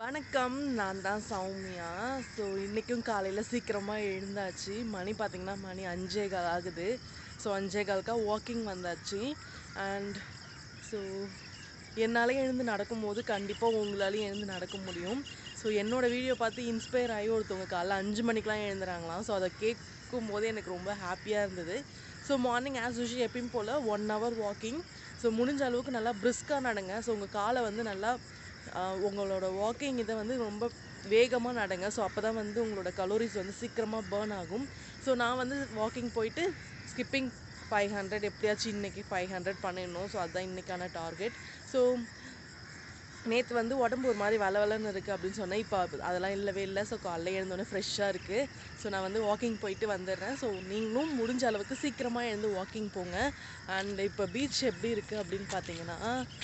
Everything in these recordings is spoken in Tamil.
வணக்கம். நான் தான் சௌமியா. ஸோ இன்றைக்கும் காலையில் சீக்கிரமாக எழுந்தாச்சு. மணி பார்த்திங்கன்னா மணி 5:15 ஆகுது. ஸோ 5:15க்கா வாக்கிங் வந்தாச்சு. அண்ட் ஸோ என்னாலே எழுந்து நடக்கும்போது கண்டிப்பாக உங்களாலையும் எழுந்து நடக்க முடியும். ஸோ என்னோடய வீடியோ பார்த்து இன்ஸ்பயர் ஆகி ஒருத்தவங்க காலைல 5 மணிக்கெலாம் எழுந்துறாங்களாம். ஸோ அதை கேட்கும் போது எனக்கு ரொம்ப ஹாப்பியாக இருந்தது. ஸோ மார்னிங் ஆஸ் யூஷுவல் எப்பயும் போல் 1 hour வாக்கிங். ஸோ முடிஞ்ச அளவுக்கு நல்லா பிரிஸ்காக நடங்க. ஸோ உங்கள் காலை வந்து நல்லா உங்களோட வாக்கிங் இதை வந்து ரொம்ப வேகமாக நடங்க. ஸோ அப்போ தான் வந்து உங்களோட கலோரிஸ் வந்து சீக்கிரமாக பேர்ன் ஆகும். ஸோ நான் வந்து வாக்கிங் போயிட்டு ஸ்கிப்பிங் 500 எப்படியாச்சும் இன்றைக்கி 500 பண்ணிடணும். ஸோ அதுதான் இன்றைக்கான டார்கெட். ஸோ நேற்று வந்து உடம்பு ஒரு மாதிரி வளவலன்னு இருக்குது அப்படின்னு சொன்னேன். இப்போ அதெல்லாம் இல்லவே இல்லை. ஸோ காலைல எழுந்தோடனே ஃப்ரெஷ்ஷாக இருக்குது. ஸோ நான் வந்து வாக்கிங் போயிட்டு வந்துடுறேன். ஸோ நீங்களும் முடிஞ்ச அளவுக்கு சீக்கிரமாக எழுந்து வாக்கிங் போங்க. அண்ட் இப்போ பீச் எப்படி இருக்குது அப்படின்னு பார்த்தீங்கன்னா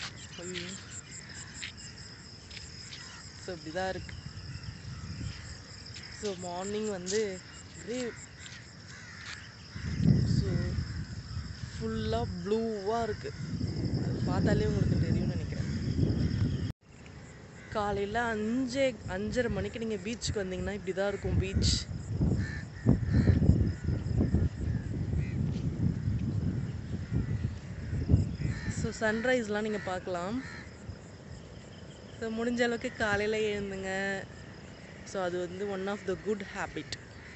ஸோ இப்படி தான் இருக்குது. ஸோ மார்னிங் வந்து அப்படியே ஸோ ஃபுல்லாக ப்ளூவாக இருக்குது. அது பார்த்தாலே உங்களுக்கு தெரியும்னு நினைக்கிறேன். காலையில் 5:30 மணிக்கு நீங்கள் பீச்சுக்கு வந்தீங்கன்னா இப்படி தான் இருக்கும் பீச். ஸோ சன்ரைஸ்லாம் நீங்கள் பார்க்கலாம். ஸோ முடிஞ்ச அளவுக்கு காலையில் எழுந்துங்க. ஸோ அது வந்து one of the good habit.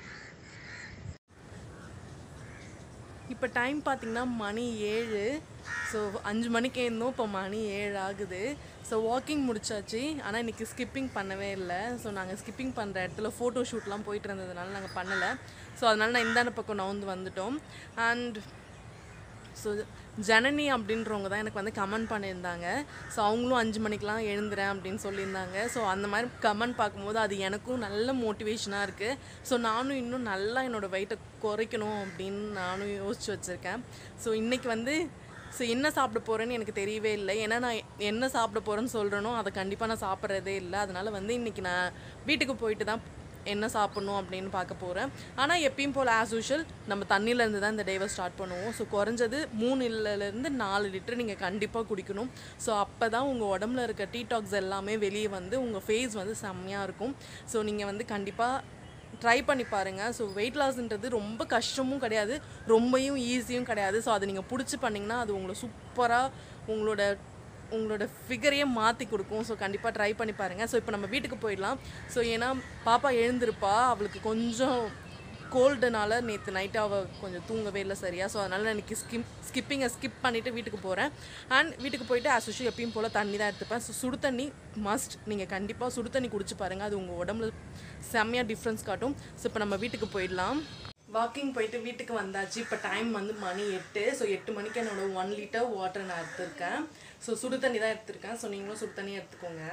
இப்போ டைம் பார்த்திங்கன்னா மணி 7. ஸோ 5 மணிக்கு எழுந்தோம். இப்போ மணி 7 ஆகுது. ஸோ வாக்கிங் முடிச்சாச்சு. ஆனால் இன்றைக்கி ஸ்கிப்பிங் பண்ணவே இல்லை. ஸோ நாங்கள் ஸ்கிப்பிங் பண்ணுற இடத்துல ஃபோட்டோ ஷூட்லாம் போயிட்டு இருந்ததுனால நாங்கள் பண்ணலை. ஸோ அதனால் நான் இந்தாண்ட பக்கம் நவுந்து வந்துட்டோம். அண்ட் ஸோ ஜனனி அப்படின்றவங்க தான் எனக்கு வந்து கமெண்ட் பண்ணியிருந்தாங்க. ஸோ அவங்களும் 5 மணிக்கெலாம் எழுந்துறேன் அப்படின்னு சொல்லியிருந்தாங்க. ஸோ அந்த மாதிரி கமெண்ட் பார்க்கும்போது அது எனக்கும் நல்ல மோட்டிவேஷனாக இருக்குது. ஸோ நானும் இன்னும் நல்லா என்னோடய வெயிட்டை குறைக்கணும் அப்படின்னு நானும் யோசிச்சு வச்சுருக்கேன். ஸோ இன்றைக்கி வந்து ஸோ என்ன சாப்பிட போகிறேன்னு எனக்கு தெரியவே இல்லை. ஏன்னா நான் என்ன சாப்பிட போகிறேன்னு சொல்கிறேனோ அதை கண்டிப்பாக நான் சாப்பிட்றதே இல்லை. அதனால் வந்து இன்றைக்கி நான் வீட்டுக்கு போயிட்டு தான் என்ன சாப்பிட்ணும் அப்படின்னு பார்க்க போகிறேன். ஆனால் எப்பயும் போல் ஆஸ் யூஷுவல் நம்ம தண்ணியிலேருந்து தான் இந்த டேவை ஸ்டார்ட் பண்ணுவோம். ஸோ குறைஞ்சது 3 to 4 லிட்டர் நீங்கள் கண்டிப்பாக குடிக்கணும். ஸோ அப்போ தான் உங்கள் உடம்புல இருக்க டீடாக்ஸ் எல்லாமே வெளியே வந்து உங்கள் ஃபேஸ் வந்து செம்மையாக இருக்கும். ஸோ நீங்கள் வந்து கண்டிப்பாக ட்ரை பண்ணி பாருங்கள். ஸோ வெயிட் லாஸ்ன்றது ரொம்ப கஷ்டமும் கிடையாது, ரொம்பவும் ஈஸியும் கிடையாது. ஸோ அதை நீங்கள் பிடிச்சி பண்ணிங்கன்னா அது உங்களை சூப்பராக உங்களோட ஃபிகரையே மாற்றி கொடுக்கும். ஸோ கண்டிப்பாக ட்ரை பண்ணி பாருங்கள். ஸோ இப்போ நம்ம வீட்டுக்கு போயிடலாம். ஸோ ஏன்னா பாப்பா எழுந்திருப்பா, அவளுக்கு கொஞ்சம் கோல்டுனால நேற்று நைட்டு அவள் கொஞ்சம் தூங்கவே இல்லை சரியா. ஸோ அதனால் நான் இன்றைக்கி ஸ்கிப்பிங்கை ஸ்கிப் பண்ணிவிட்டு வீட்டுக்கு போகிறேன். அண்ட் வீட்டுக்கு போயிட்டு ஆஸ் யூஷுவல் எப்பயும் போல் தண்ணி தான் எடுத்துப்பேன். ஸோ சுடு தண்ணி மஸ்ட். நீங்கள் கண்டிப்பாக சுடு தண்ணி குடிச்சு பாருங்கள். அது உங்கள் உடம்புல செம்மையாக டிஃப்ரென்ஸ் காட்டும். ஸோ இப்போ நம்ம வீட்டுக்கு போயிடலாம். வாக்கிங் போயிட்டு வீட்டுக்கு வந்தாச்சு. இப்போ டைம் வந்து மணி 8. ஸோ 8 மணிக்கு என்னோட 1 liter வாட்டர் நான் எடுத்திருக்கேன். ஸோ சுடு தண்ணி தான் எடுத்திருக்கேன். ஸோ நீங்களும் சுடு தண்ணி எடுத்துக்கோங்க.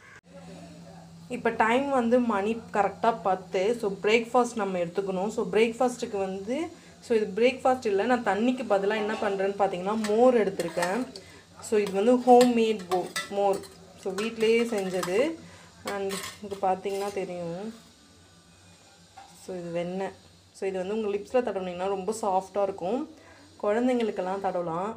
இப்போ டைம் வந்து மணி கரெக்டாக 10. ஸோ பிரேக்ஃபாஸ்ட் நம்ம எடுத்துக்கணும். ஸோ பிரேக்ஃபாஸ்ட்டுக்கு வந்து ஸோ இது பிரேக்ஃபாஸ்ட் இல்லை, நான் தண்ணிக்கு பதிலாக என்ன பண்ணுறேன்னு பார்த்தீங்கன்னா மோர் எடுத்திருக்கேன். ஸோ இது வந்து ஹோம்மேட் மோர். ஸோ வீட்டிலையே செஞ்சது. அண்ட் இது பார்த்தீங்கன்னா தெரியும். ஸோ இது வெண்ணெய். ஸோ இது வந்து உங்கள் லிப்ஸில் தடவினீங்கன்னா ரொம்ப சாஃப்டாக இருக்கும். குழந்தைங்களுக்கெல்லாம் தடவலாம்.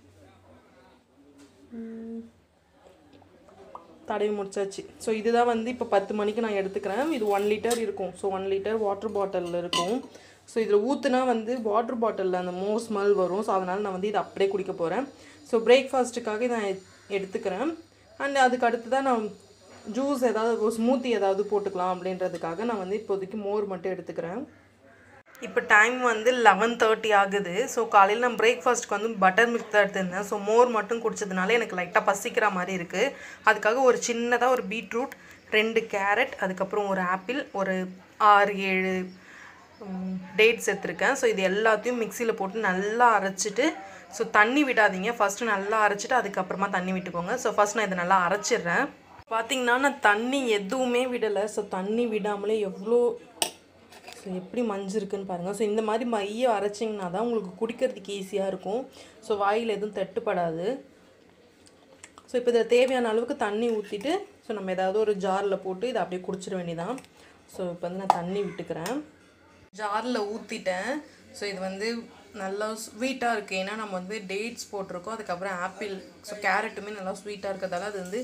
தடவி முடிச்சாச்சு. ஸோ இதுதான் வந்து இப்போ 10 மணிக்கு நான் எடுத்துக்கிறேன். இது 1 liter இருக்கும். ஸோ 1 liter வாட்டர் பாட்டிலில் இருக்கும். ஸோ இதில் ஊற்றுனா வந்து வாட்டர் பாட்டிலில் அந்த மோர் ஸ்மெல் வரும். ஸோ அதனால் நான் வந்து இதை அப்படியே குடிக்க போகிறேன். ஸோ பிரேக்ஃபாஸ்ட்டுக்காக நான் எடுத்துக்கிறேன். அண்ட் அதுக்கு அடுத்து தான் நான் ஜூஸ் ஏதாவது ஒரு ஸ்மூத்தி ஏதாவது போட்டுக்கலாம் அப்படின்றதுக்காக நான் வந்து இப்போதைக்கு மோர் மட்டும் எடுத்துக்கிறேன். இப்போ டைம் வந்து 11:30 ஆகுது. ஸோ காலையில் நான் பிரேக்ஃபாஸ்ட்டுக்கு வந்து பட்டர் மில்க் தான் எடுத்திருந்தேன். ஸோ மோர் மட்டும் குடிச்சதுனால எனக்கு லைட்டாக பசிக்கிற மாதிரி இருக்குது. அதுக்காக ஒரு சின்னதாக ஒரு பீட்ரூட், 2 கேரட், அதுக்கப்புறம் ஒரு ஆப்பிள், ஒரு 6-7 டேட்ஸ் எடுத்துருக்கேன். ஸோ இது எல்லாத்தையும் மிக்சியில் போட்டு நல்லா அரைச்சிட்டு, ஸோ தண்ணி விடாதீங்க, ஃபஸ்ட்டு நல்லா அரைச்சிட்டு அதுக்கப்புறமா தண்ணி விட்டுக்கோங்க. ஸோ ஃபஸ்ட் நான் இதை நல்லா அரைச்சிடுறேன். பார்த்திங்கன்னா நான் தண்ணி எதுவுமே விடலை. ஸோ தண்ணி விடாமலே எவ்வளோ ஸோ எப்படி மஞ்சிருக்குன்னு பாருங்கள். ஸோ இந்த மாதிரி மைய அரைச்சிங்கன்னா தான் உங்களுக்கு குடிக்கிறதுக்கு ஈஸியாக இருக்கும். ஸோ வாயில் எதுவும் தட்டுப்படாது. ஸோ இப்போ இதில் தேவையான அளவுக்கு தண்ணி ஊற்றிட்டு ஸோ நம்ம ஏதாவது ஒரு ஜாரில் போட்டு இதை அப்படியே குடிச்சிட வேண்டியதான். ஸோ இப்போ வந்து நான் தண்ணி விட்டுக்கிறேன். ஜாரில் ஊற்றிட்டேன். ஸோ இது வந்து நல்லா ஸ்வீட்டாக இருக்குது. ஏன்னா நம்ம வந்து டேட்ஸ் போட்டிருக்கோம், அதுக்கப்புறம் ஆப்பிள், ஸோ கேரட்டுமே நல்லா ஸ்வீட்டாக இருக்கிறதால அது வந்து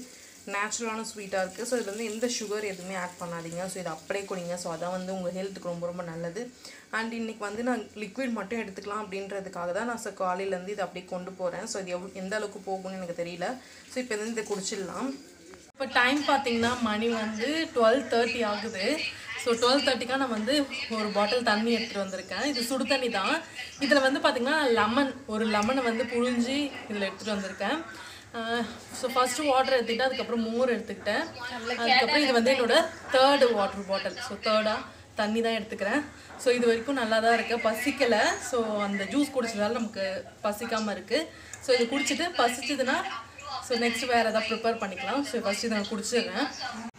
நேச்சுரலான ஸ்வீட்டாக இருக்குது. ஸோ இதில் வந்து எந்த சுகர் எதுவுமே ஆட் பண்ணாதீங்க. ஸோ இது அப்படியே குடிங்க. ஸோ அதான் வந்து உங்கள் ஹெல்த்துக்கு ரொம்ப ரொம்ப நல்லது. அண்ட் இன்றைக்கி வந்து நான் லிக்விட் மட்டும் எடுத்துக்கலாம் அப்படின்றதுக்காக தான் நான் காலையிலேருந்து இதை அப்படியே கொண்டு போகிறேன். ஸோ இது எந்த அளவுக்கு போகும்னு எனக்கு தெரியல. ஸோ இப்போ வந்து இதை குடிச்சிடலாம். இப்போ டைம் பார்த்திங்கன்னா மணி வந்து 12:30 ஆகுது. ஸோ 12:30க்காக நான் வந்து ஒரு பாட்டில் தண்ணி எடுத்துகிட்டு வந்திருக்கேன். இது சுடு தண்ணி தான். இதில் வந்து பார்த்திங்கன்னா ஒரு லெமனை வந்து புழிஞ்சு இதில் எடுத்துகிட்டு வந்திருக்கேன். ஸோ ஃபஸ்ட்டு வாட்டர் எடுத்துக்கிட்டேன், அதுக்கப்புறம் மோர் எடுத்துக்கிட்டேன், அதுக்கப்புறம் இது வந்து என்னோடய 3rd water bottle. So 3rd தண்ணி தான் எடுத்துக்கிறேன். ஸோ இது வரைக்கும் நல்லா தான் இருக்குது, பசிக்கலை. ஸோ அந்த ஜூஸ் குடிச்சதால நமக்கு பசிக்காமல் இருக்குது. ஸோ இது குடிச்சிட்டு பசிச்சதுன்னா ஸோ நெக்ஸ்ட் வேறு எதாவது ப்ரிப்பேர் பண்ணிக்கலாம். ஸோ ஃபஸ்ட்டு இதை நான் குடிச்சிடுறேன்.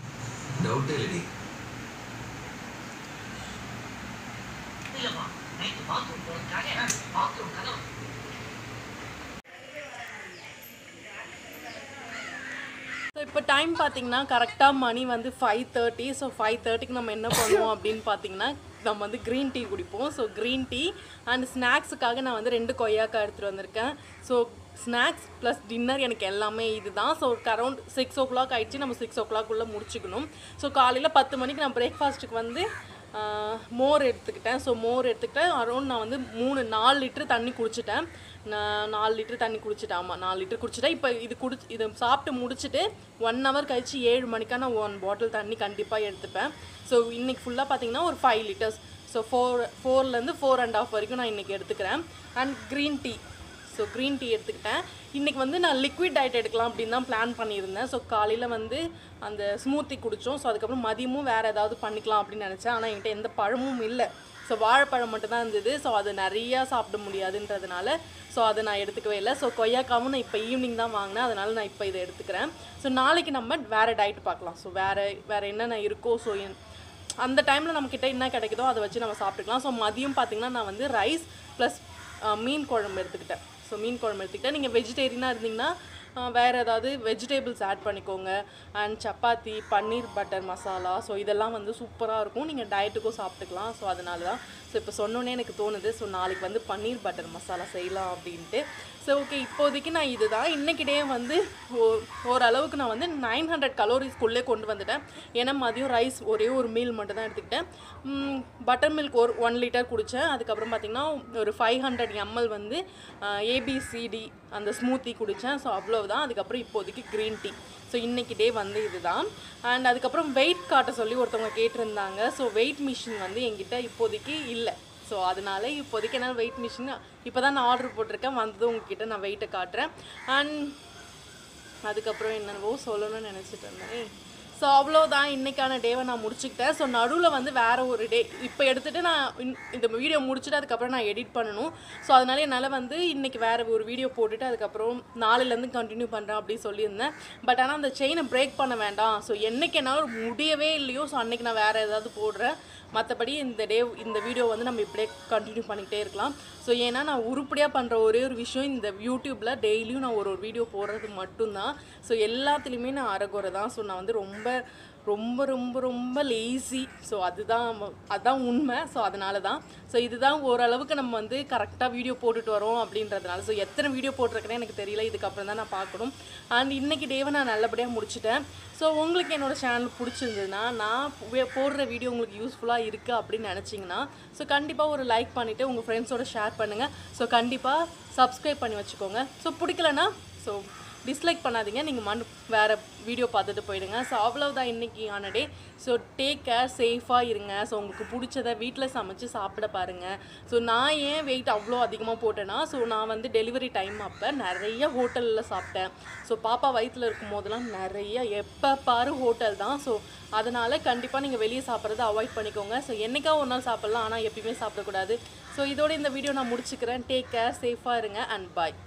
ஸோ இப்போ டைம் பார்த்திங்கன்னா கரெக்டாக மணி வந்து 5:30. ஸோ 5:30க்கு நம்ம என்ன பண்ணுவோம் அப்படின்னு பார்த்திங்கன்னா நம்ம வந்து க்ரீன் டீ குடிப்போம். ஸோ க்ரீன் டீ அண்ட் ஸ்நாக்ஸுக்காக நான் வந்து 2 கொய்யாக்காய் எடுத்துகிட்டு வந்திருக்கேன். ஸோ ஸ்நாக்ஸ் ப்ளஸ் டின்னர் எனக்கு எல்லாமே இது தான். ஸோ அரௌண்ட் 6 o'clock ஆகிடுச்சு. நம்ம 6 o'clock முடிச்சுக்கணும். ஸோ காலையில் 10 மணிக்கு நான் பிரேக்ஃபாஸ்ட்டுக்கு வந்து மோர் எடுத்துக்கிட்டேன். ஸோ மோர் எடுத்துக்கிட்டேன். அரௌண்ட் நான் வந்து 4 லிட்டர் தண்ணி குடிச்சிட்டேன். நான் 4 லிட்டர் தண்ணி குடிச்சிட்டேன். ஆமாம், 4 லிட்டர் குடிச்சிட்டேன். இப்போ இது சாப்பிட்டு முடிச்சுட்டு 1 hour கழிச்சு 7 மணிக்காக நான் 1 பாட்டில் தண்ணி கண்டிப்பாக எடுத்துப்பேன். ஸோ இன்றைக்கி ஃபுல்லாக பார்த்திங்கன்னா ஒரு 5 liters. ஸோ 4லேருந்து 4.5 வரைக்கும் நான் இன்றைக்கி எடுத்துக்கிறேன். And green tea. So green tea எடுத்துக்கிட்டேன். இன்றைக்கி வந்து நான் லிக்விட் டயட் எடுக்கலாம் அப்படின்னு தான் பிளான் பண்ணியிருந்தேன். ஸோ காலையில் வந்து அந்த ஸ்மூத்தி குடித்தோம். ஸோ அதுக்கப்புறம் மதியமும் வேறு ஏதாவது பண்ணிக்கலாம் அப்படின்னு நினச்சேன். ஆனால் என்கிட்ட எந்த பழமும் இல்லை. ஸோ வாழைப்பழம் மட்டும்தான் இருந்தது. ஸோ அது நிறையா சாப்பிட முடியாதுன்றதுனால ஸோ அதை நான் எடுத்துக்கவே இல்லை. ஸோ கொய்யாக்காவும் நான் இப்போ ஈவினிங் தான் வாங்கினேன். அதனால் நான் இப்போ இதை எடுத்துக்கிறேன். ஸோ நாளைக்கு நம்ம வேறு டயட் பார்க்கலாம். ஸோ வேறு என்னென்ன இருக்கோ ஸோ அந்த டைமில் நம்மக்கிட்ட என்ன கிடைக்குதோ அதை வச்சு நம்ம சாப்பிட்டுக்கலாம். ஸோ மதியம் பார்த்திங்கன்னா நான் வந்து ரைஸ் ப்ளஸ் மீன் குழம்பு எடுத்துக்கிட்டேன். ஸோ மீன் குழம்பு எடுத்துக்கிட்டேன். நீங்கள் வெஜிடேரியனாக இருந்தீங்கன்னா வேறு ஏதாவது வெஜிடேபிள்ஸ் ஆட் பண்ணிக்கோங்க. And chapati, paneer butter masala, so இதெல்லாம் வந்து சூப்பராக இருக்கும். நீங்கள் டயட்டுக்கும் சாப்பிட்டுக்கலாம். ஸோ அதனால தான் ஸோ இப்போ சொன்னோன்னே எனக்கு தோணுது. ஸோ நாளைக்கு வந்து பன்னீர் பட்டர் மசாலா செய்யலாம் அப்படின்ட்டு. ஸோ ஓகே, இப்போதைக்கு நான் இது தான் இன்றைக்கி டே வந்து ஓரளவுக்கு நான் வந்து 900 கலோரிஸ்க்குள்ளே கொண்டு வந்துட்டேன். ஏன்னா மதியம் ரைஸ் ஒரே ஒரு மீல் மட்டும் தான் எடுத்துக்கிட்டேன். பட்டர் மில்க் 1 லிட்டர் குடித்தேன். அதுக்கப்புறம் பார்த்திங்கன்னா ஒரு 500 ml வந்து ABCD அந்த ஸ்மூத்தி குடித்தேன். ஸோ அவ்வளோதான். அதுக்கப்புறம் இப்போதைக்கு க்ரீன் டீ. ஸோ இன்றைக்கி டே வந்து இது தான். அண்ட் அதுக்கப்புறம் வெயிட் காட்ட சொல்லி ஒருத்தவங்க கேட்டிருந்தாங்க. ஸோ வெயிட் மிஷின் வந்து என்கிட்ட இப்போதைக்கு இல்லை. ஸோ அதனால இப்போதைக்கு என்னால் வெயிட் மிஷின் இப்போ தான் நான் ஆர்டர் போட்டிருக்கேன். வந்ததும் உங்ககிட்ட நான் வெயிட்டை காட்டுறேன். அண்ட் அதுக்கப்புறம் என்னென்னவோ சொல்லணும்னு நினச்சிட்டு இருந்தேன். ஸோ அவ்வளோதான், இன்றைக்கான டேவை நான் முடிச்சுக்கிட்டேன். ஸோ நடுவில் வந்து வேறு ஒரு டே இப்போ எடுத்துகிட்டு நான் இந்த வீடியோ முடிச்சுட்டு அதுக்கப்புறம் நான் எடிட் பண்ணணும். ஸோ அதனால என்னால் வந்து இன்றைக்கி வேறு ஒரு வீடியோ போட்டுட்டு அதுக்கப்புறம் நாளையிலேருந்து கண்டினியூ பண்ணுறேன் அப்படின்னு சொல்லியிருந்தேன். பட் ஆனால் அந்த செயினை பிரேக் பண்ண வேண்டாம். ஸோ என்றைக்கு என்னால் முடியவே இல்லையோ ஸோ அன்றைக்கி நான் வேறு ஏதாவது போடுறேன். மற்றபடி இந்த வீடியோ வந்து நம்ம இப்படியே கண்டினியூ பண்ணிக்கிட்டே இருக்கலாம். ஸோ ஏன்னா நான் உருப்படியாக பண்ணுற ஒரே ஒரு விஷயம் இந்த யூடியூப்பில் டெய்லியும் நான் ஒரு வீடியோ போடுறது மட்டும்தான். ஸோ எல்லாத்துலேயுமே நான் அரைகுறை தான். ஸோ நான் வந்து ரொம்ப ரொம்ப ரொம்ப ரொம்ப லேசி. ஸோ அதுதான் உண்மை. ஸோ அதனால தான் இதுதான் ஓரளவுக்கு நம்ம வந்து கரெக்டாக வீடியோ போட்டுட்டு வரோம் அப்படின்றதுனால. ஸோ எத்தனை வீடியோ போட்டிருக்கேன்னு எனக்கு தெரியல. இதுக்கப்புறம் தான் நான் பார்க்கணும். அண்ட் இன்றைக்கி டேவை நான் நல்லபடியாக முடிச்சிட்டேன். ஸோ உங்களுக்கு என்னோடய சேனல் பிடிச்சிருந்ததுன்னா நான் போடுற வீடியோ உங்களுக்கு யூஸ்ஃபுல்லாக இருக்குது அப்படின்னு நினச்சிங்கன்னா ஸோ கண்டிப்பாக ஒரு லைக் பண்ணிவிட்டு உங்கள் ஃப்ரெண்ட்ஸோட ஷேர் பண்ணுங்கள். ஸோ கண்டிப்பாக சப்ஸ்கிரைப் பண்ணி வச்சுக்கோங்க. ஸோ பிடிக்கலன்னா ஸோ டிஸ்லைக் பண்ணாதீங்க. நீங்கள் வேறு வீடியோ பார்த்துட்டு போயிடுங்க. ஸோ அவ்வளோதான் இன்றைக்கி ஆன டே. ஸோ டேக் கேர், சேஃபாக இருங்க. ஸோ உங்களுக்கு பிடிச்சதை வீட்டில் சமைச்சு சாப்பிட பாருங்கள். ஸோ நான் ஏன் வெயிட் அவ்வளோ அதிகமாக போட்டேன்னா ஸோ நான் வந்து டெலிவரி டைம் அப்போ நிறைய ஹோட்டலில் சாப்பிட்டேன். ஸோ பாப்பா வயிற்றில் இருக்கும் போதெல்லாம் நிறைய எப்போ பாரு ஹோட்டல் தான். ஸோ அதனால் கண்டிப்பாக நீங்கள் வெளியே சாப்பிட்றத அவாய்ட் பண்ணிக்கோங்க. ஸோ என்றைக்கா ஒரு நாள் சாப்பிட்லாம், ஆனால் எப்பயுமே சாப்பிடக்கூடாது. ஸோ இதோட இந்த வீடியோ நான் முடிச்சுக்கிறேன். டேக் கேர், சேஃபாக இருங்க அண்ட் பாய்.